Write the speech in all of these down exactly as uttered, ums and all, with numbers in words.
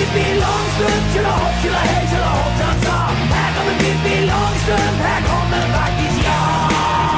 Pippi Longstrump, tjolahopp, tjolahej, tjolahoppsansa. Här kommer Pippi Longstrump, här kommer faktiskt jag.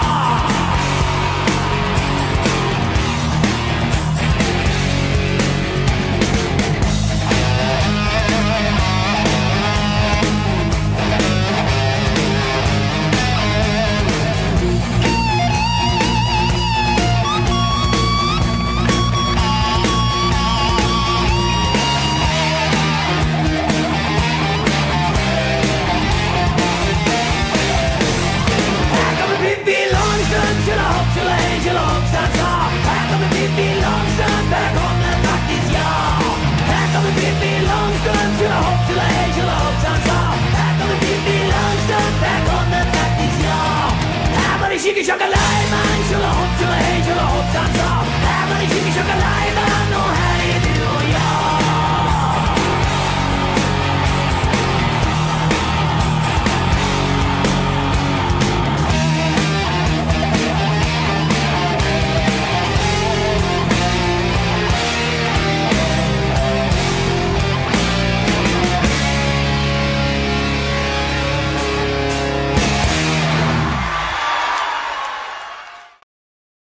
Tjolahopp, tjolahej, tjolahoppsansa. Här kommer Pippi Longstrump, här kommer faktiskt jag. Här kommer Pippi Longstrump, tjolahopp, tjolahej, tjolahoppsansa. Här kommer Pippi Longstrump, här kommer faktiskt jag. Här var det tjocka tjocka